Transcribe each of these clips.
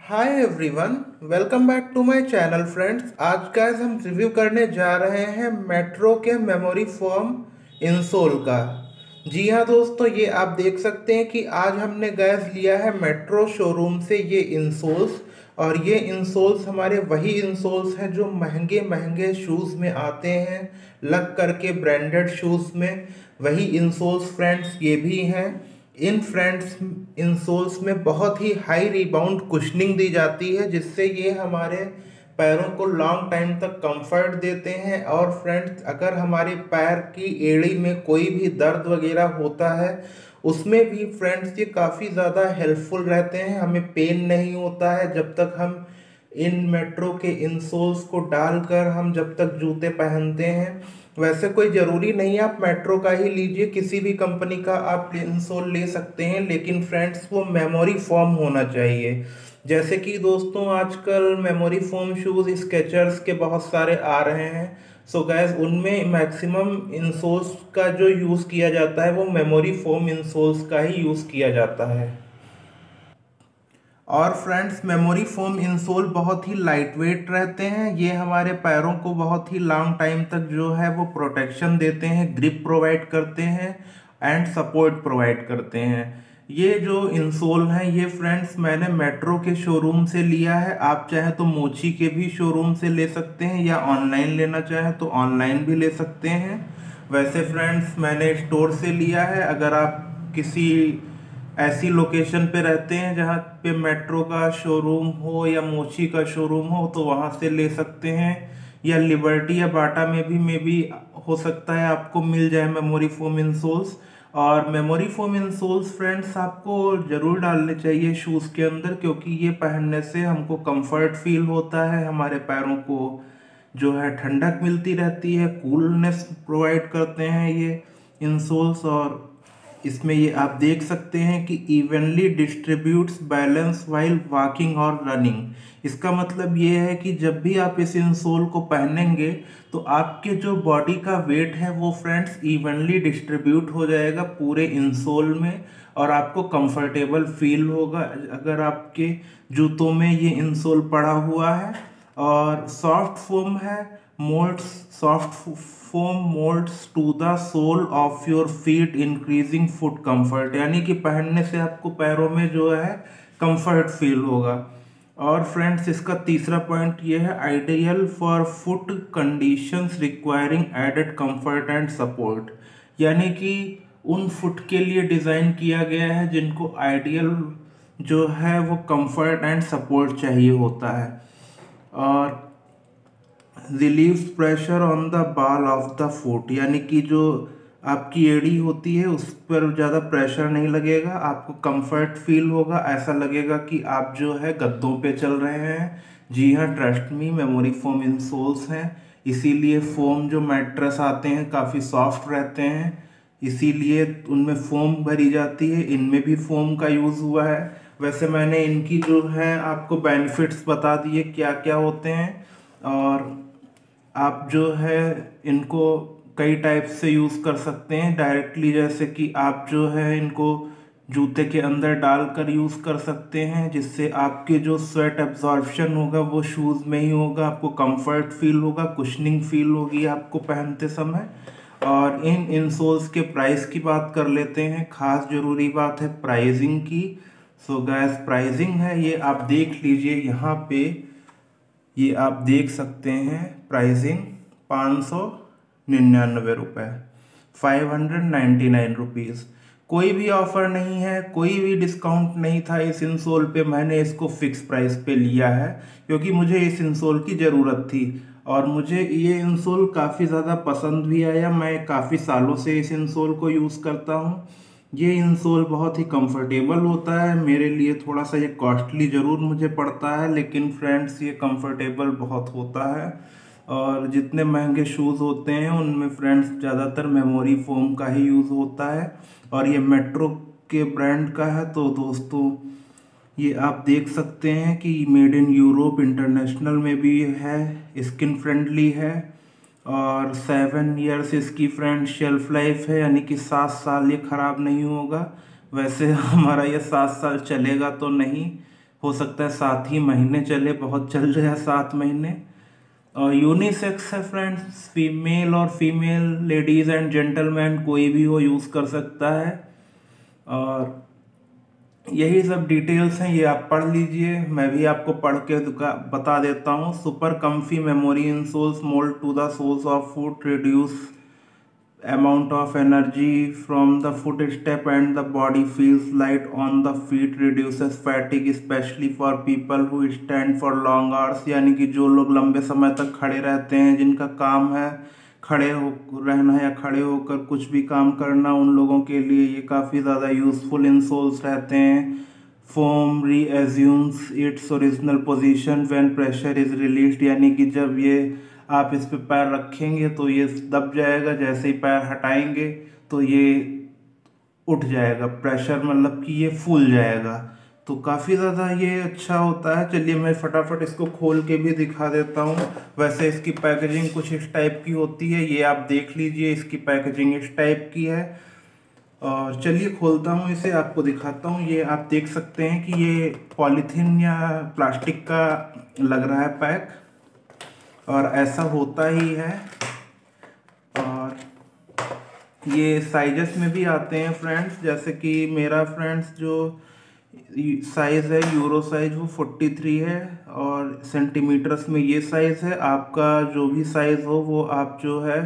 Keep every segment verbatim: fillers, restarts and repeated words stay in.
Hi everyone, welcome back to my channel friends. आज guys हम review करने जा रहे हैं मेट्रो के मेमोरी फोम इंसोल का। जी हाँ दोस्तों, ये आप देख सकते हैं कि आज हमने गैस लिया है मेट्रो शोरूम से ये इंसोल्स। और ये इंसोल्स हमारे वही इंसोल्स हैं जो महंगे महंगे शूज़ में आते हैं, लग करके ब्रांडेड शूज़ में। वही इंसोल्स फ्रेंड्स ये भी हैं। इन फ्रेंड्स इंसोल्स में बहुत ही हाई रिबाउंड कुशनिंग दी जाती है, जिससे ये हमारे पैरों को लॉन्ग टाइम तक कंफर्ट देते हैं। और फ्रेंड्स, अगर हमारे पैर की एड़ी में कोई भी दर्द वगैरह होता है, उसमें भी फ्रेंड्स ये काफ़ी ज़्यादा हेल्पफुल रहते हैं। हमें पेन नहीं होता है जब तक हम इन मेट्रो के इंसोल्स को डालकर हम जब तक जूते पहनते हैं। वैसे कोई ज़रूरी नहीं है आप मेट्रो का ही लीजिए, किसी भी कंपनी का आप इंसोल ले सकते हैं, लेकिन फ्रेंड्स वो मेमोरी फोम होना चाहिए। जैसे कि दोस्तों आजकल मेमोरी फोम शूज़ स्केचर्स के बहुत सारे आ रहे हैं। सो गैस उनमें मैक्सिमम इंसोल्स का जो यूज़ किया जाता है वो मेमोरी फोम इंसोल्स का ही यूज़ किया जाता है। और फ्रेंड्स, मेमोरी फोम इंसोल बहुत ही लाइट वेट रहते हैं। ये हमारे पैरों को बहुत ही लॉन्ग टाइम तक जो है वो प्रोटेक्शन देते हैं, ग्रिप प्रोवाइड करते हैं एंड सपोर्ट प्रोवाइड करते हैं। ये जो इंसोल हैं ये फ्रेंड्स मैंने मेट्रो के शोरूम से लिया है। आप चाहे तो मोची के भी शोरूम से ले सकते हैं, या ऑनलाइन लेना चाहे तो ऑनलाइन भी ले सकते हैं। वैसे फ्रेंड्स मैंने स्टोर से लिया है। अगर आप किसी ऐसी लोकेशन पे रहते हैं जहाँ पे मेट्रो का शोरूम हो या मोची का शोरूम हो तो वहाँ से ले सकते हैं, या लिबर्टी या बाटा में भी मे भी हो सकता है आपको मिल जाए मेमोरी फोम इंसोल्स। और मेमोरी फोम इंसोल्स फ्रेंड्स आपको ज़रूर डालने चाहिए शूज़ के अंदर, क्योंकि ये पहनने से हमको कंफर्ट फील होता है, हमारे पैरों को जो है ठंडक मिलती रहती है, कूलनेस प्रोवाइड करते हैं ये इंसोल्स। और इसमें ये आप देख सकते हैं कि evenly distributes balance while walking और रनिंग। इसका मतलब ये है कि जब भी आप इस इंसोल को पहनेंगे तो आपके जो बॉडी का वेट है वो फ्रेंड्स इवनली डिस्ट्रीब्यूट हो जाएगा पूरे इंसोल में, और आपको कंफर्टेबल फील होगा अगर आपके जूतों में ये इंसोल पड़ा हुआ है। और सॉफ्ट फोम है, molds soft foam molds to the sole of your feet increasing foot comfort, यानी कि पहनने से आपको पैरों में जो है कंफर्ट फील होगा। और फ्रेंड्स इसका तीसरा पॉइंट ये है, ideal for foot conditions requiring added comfort and support, यानी कि उन फुट के लिए डिज़ाइन किया गया है जिनको आइडियल जो है वो कंफर्ट एंड सपोर्ट चाहिए होता है। और relieves pressure on the ball of the foot, यानी कि जो आपकी एड़ी होती है उस पर ज़्यादा प्रेशर नहीं लगेगा, आपको कंफर्ट फील होगा, ऐसा लगेगा कि आप जो है गद्दों पे चल रहे हैं। जी हाँ, trust me, memory foam insoles हैं, इसीलिए फोम जो मैट्रेस आते हैं काफ़ी सॉफ्ट रहते हैं, इसीलिए उनमें फोम भरी जाती है, इनमें भी फोम का यूज़ हुआ है। वैसे मैंने इनकी जो है आपको बेनिफिट्स बता दिए क्या क्या होते हैं। और आप जो है इनको कई टाइप से यूज़ कर सकते हैं डायरेक्टली, जैसे कि आप जो है इनको जूते के अंदर डालकर यूज़ कर सकते हैं, जिससे आपके जो स्वेट एब्जॉर्प्शन होगा वो शूज़ में ही होगा, आपको कंफर्ट फील होगा, कुशनिंग फील होगी आपको पहनते समय। और इन इंसोल्स के प्राइस की बात कर लेते हैं। खास ज़रूरी बात है प्राइसिंग की। सो गैस प्राइसिंग है ये आप देख लीजिए यहाँ पे, ये आप देख सकते हैं प्राइसिंग पाँच सौ निन्यानवे रुपये, five hundred ninety nine rupees. कोई भी ऑफ़र नहीं है, कोई भी डिस्काउंट नहीं था इस इंसोल पे। मैंने इसको फिक्स प्राइस पे लिया है क्योंकि मुझे इस इंसोल की ज़रूरत थी, और मुझे ये इंसोल काफ़ी ज़्यादा पसंद भी आया। मैं काफ़ी सालों से इस इंसोल को यूज़ करता हूँ। ये इंसोल बहुत ही कंफर्टेबल होता है, मेरे लिए थोड़ा सा ये कॉस्टली ज़रूर मुझे पड़ता है, लेकिन फ्रेंड्स ये कंफर्टेबल बहुत होता है। और जितने महंगे शूज़ होते हैं उनमें फ्रेंड्स ज़्यादातर मेमोरी फोम का ही यूज़ होता है, और ये मेट्रो के ब्रांड का है। तो दोस्तों ये आप देख सकते हैं कि मेड इन यूरोप इंटरनेशनल में भी है, स्किन फ्रेंडली है, और सेवन इयर्स इसकी फ्रेंड शेल्फ लाइफ है, यानी कि सात साल ये ख़राब नहीं होगा। वैसे हमारा ये सात साल चलेगा तो नहीं, हो सकता है सात ही महीने चले, बहुत चल रहा सात महीने। और यूनिसेक्स है फ्रेंड्स, फीमेल और फीमेल, लेडीज़ एंड जेंटलमैन कोई भी हो यूज़ कर सकता है। और यही सब डिटेल्स हैं, ये आप पढ़ लीजिए, मैं भी आपको पढ़ के बता देता हूँ। Super comfy memory insoles mold to the soles of foot, reduce amount of energy from the footstep and the body feels light on the feet, reduces fatigue especially for people who stand for long hours। यानी कि जो लोग लंबे समय तक खड़े रहते हैं, जिनका काम है खड़े हो रहना या खड़े होकर कुछ भी काम करना, उन लोगों के लिए ये काफ़ी ज़्यादा यूज़फुल इंसोल्स रहते हैं। Foam reassumes its original position when pressure is released, यानी कि जब ये आप इस पे पैर रखेंगे तो ये दब जाएगा, जैसे ही पैर हटाएंगे तो ये उठ जाएगा, प्रेशर मतलब कि ये फूल जाएगा। तो काफ़ी ज़्यादा ये अच्छा होता है। चलिए मैं फटाफट इसको खोल के भी दिखा देता हूँ। वैसे इसकी पैकेजिंग कुछ इस टाइप की होती है, ये आप देख लीजिए, इसकी पैकेजिंग इस टाइप की है। और चलिए खोलता हूँ इसे, आपको दिखाता हूँ। ये आप देख सकते हैं कि ये पॉलीथीन या प्लास्टिक का लग रहा है पैक, और ऐसा होता ही है। और ये साइजेस में भी आते हैं फ्रेंड्स, जैसे कि मेरा फ्रेंड्स जो साइज़ है यूरो साइज वो तैंतालीस है, और सेंटीमीटर्स में ये साइज़ है। आपका जो भी साइज़ हो वो आप जो है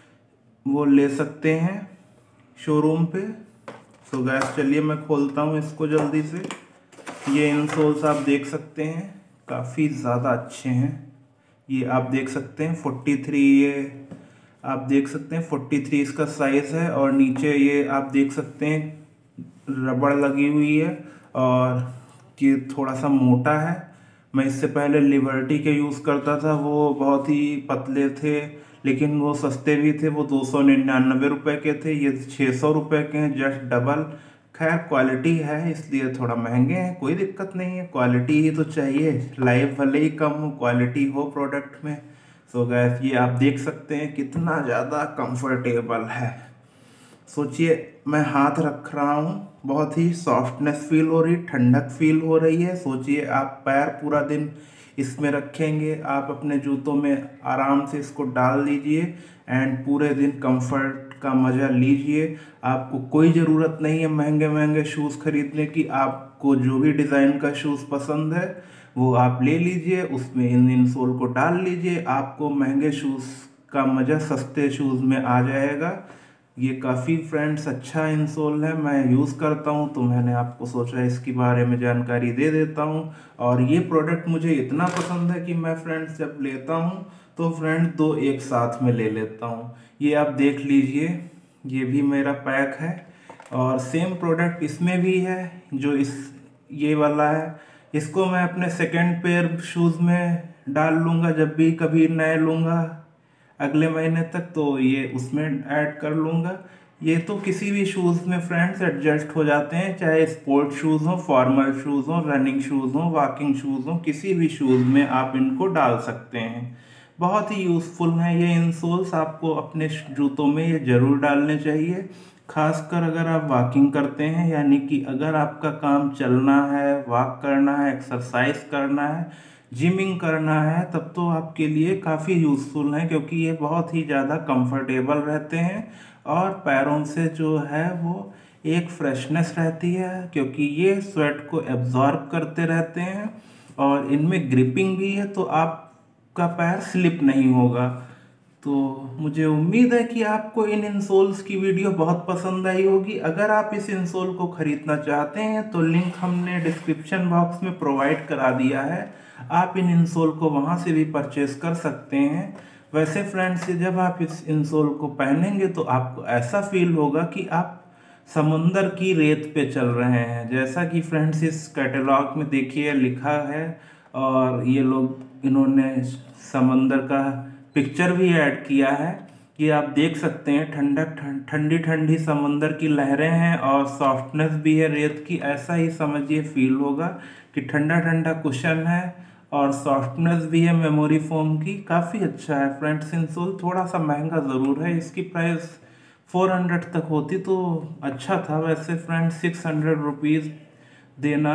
वो ले सकते हैं शोरूम पे। सो गैस चलिए मैं खोलता हूँ इसको जल्दी से। ये इंसोल्स आप देख सकते हैं, काफ़ी ज़्यादा अच्छे हैं। ये आप देख सकते हैं तैंतालीस, ये आप देख सकते हैं तैंतालीस इसका साइज़ है। और नीचे ये आप देख सकते हैं रबड़ लगी हुई है, और ये थोड़ा सा मोटा है। मैं इससे पहले लिबर्टी के यूज़ करता था, वो बहुत ही पतले थे, लेकिन वो सस्ते भी थे। वो दो सौ निन्यानवे रुपये के थे, ये छः सौ रुपये के हैं, जस्ट डबल। खैर क्वालिटी है इसलिए थोड़ा महंगे हैं, कोई दिक्कत नहीं है, क्वालिटी ही तो चाहिए। लाइफ भले ही कम हो, क्वालिटी हो प्रोडक्ट में। सो गैस ये आप देख सकते हैं कितना ज़्यादा कंफर्टेबल है। सोचिए मैं हाथ रख रहा हूँ, बहुत ही सॉफ्टनेस फील हो रही, ठंडक फील हो रही है। सोचिए आप पैर पूरा दिन इसमें रखेंगे, आप अपने जूतों में आराम से इसको डाल लीजिए एंड पूरे दिन कंफर्ट का मज़ा लीजिए। आपको कोई ज़रूरत नहीं है महंगे महंगे शूज़ खरीदने की। आपको जो भी डिज़ाइन का शूज़ पसंद है वो आप ले लीजिए, उसमें इन इंसोल को डाल लीजिए, आपको महंगे शूज़ का मज़ा सस्ते शूज़ में आ जाएगा। ये काफ़ी फ्रेंड्स अच्छा इंसोल है, मैं यूज़ करता हूँ, तो मैंने आपको सोचा इसके बारे में जानकारी दे देता हूँ। और ये प्रोडक्ट मुझे इतना पसंद है कि मैं फ्रेंड्स जब लेता हूँ तो फ्रेंड दो एक साथ में ले लेता हूँ। ये आप देख लीजिए, ये भी मेरा पैक है, और सेम प्रोडक्ट इसमें भी है जो इस ये वाला है। इसको मैं अपने सेकेंड पेयर शूज़ में डाल लूँगा, जब भी कभी नए लूँगा अगले महीने तक, तो ये उसमें ऐड कर लूँगा। ये तो किसी भी शूज़ में फ्रेंड्स एडजस्ट हो जाते हैं, चाहे स्पोर्ट शूज़ हो, फॉर्मल शूज़ हो, रनिंग शूज़ हो, वॉकिंग शूज़ हो, किसी भी शूज़ में आप इनको डाल सकते हैं। बहुत ही यूज़फुल हैं ये इंसोल्स, आपको अपने जूतों में ये ज़रूर डालने चाहिए, खासकर अगर आप वॉकिंग करते हैं, यानी कि अगर आपका काम चलना है, वॉक करना है, एक्सरसाइज करना है, जिमिंग करना है, तब तो आपके लिए काफ़ी यूज़फुल हैं, क्योंकि ये बहुत ही ज़्यादा कंफर्टेबल रहते हैं और पैरों से जो है वो एक फ्रेशनेस रहती है, क्योंकि ये स्वेट को एब्जॉर्ब करते रहते हैं और इनमें ग्रिपिंग भी है, तो आपका पैर स्लिप नहीं होगा। तो मुझे उम्मीद है कि आपको इन इंसोल्स की वीडियो बहुत पसंद आई होगी। अगर आप इस इंसोल को ख़रीदना चाहते हैं तो लिंक हमने डिस्क्रिप्शन बॉक्स में प्रोवाइड करा दिया है, आप इन इंसोल को वहां से भी परचेस कर सकते हैं। वैसे फ्रेंड्स जब आप इस इंसोल को पहनेंगे तो आपको ऐसा फील होगा कि आप समुंदर की रेत पे चल रहे हैं, जैसा कि फ्रेंड्स इस कैटलॉग में देखिए लिखा है, और ये लोग इन्होंने समंदर का पिक्चर भी ऐड किया है। ये आप देख सकते हैं, ठंडक ठंडी ठंडी समंदर की लहरें हैं और सॉफ्टनेस भी है रेत की, ऐसा ही समझिए फील होगा कि ठंडा ठंडा कुशन है और सॉफ्टनेस भी है मेमोरी फोम की। काफ़ी अच्छा है फ्रेंड्स इंसोल, थोड़ा सा महंगा ज़रूर है, इसकी प्राइस फोर हंड्रेड तक होती तो अच्छा था। वैसे फ्रेंड्स सिक्स हंड्रेड रुपीज़ देना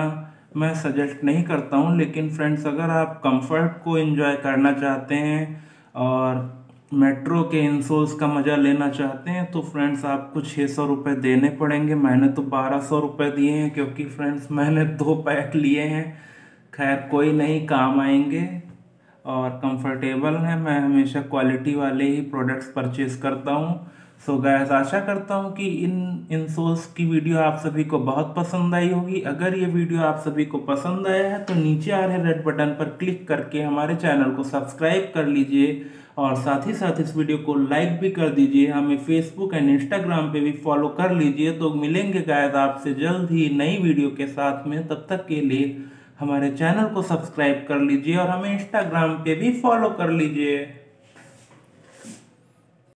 मैं सजेस्ट नहीं करता हूँ। लेकिन फ्रेंड्स, अगर आप कंफर्ट को एंजॉय करना चाहते हैं और मेट्रो के इंसोल्स का मज़ा लेना चाहते हैं तो फ्रेंड्स आपको छः सौ रुपये देने पड़ेंगे। मैंने तो बारह सौ रुपये दिए हैं, क्योंकि फ्रेंड्स मैंने दो पैक लिए हैं। खैर कोई नहीं, काम आएंगे और कंफर्टेबल है। मैं हमेशा क्वालिटी वाले ही प्रोडक्ट्स परचेज करता हूँ। सो गाइस, आशा करता हूँ कि इन इंसोल्स की वीडियो आप सभी को बहुत पसंद आई होगी। अगर ये वीडियो आप सभी को पसंद आया है तो नीचे आ रहे रेड बटन पर क्लिक करके हमारे चैनल को सब्सक्राइब कर लीजिए और साथ ही साथ इस वीडियो को लाइक भी कर दीजिए। हमें फेसबुक एंड इंस्टाग्राम पे भी फॉलो कर लीजिए। तो मिलेंगे गाइस आपसे जल्द ही नई वीडियो के साथ में। तब तक के लिए हमारे चैनल को सब्सक्राइब कर लीजिए और हमें इंस्टाग्राम पे भी फॉलो कर लीजिए।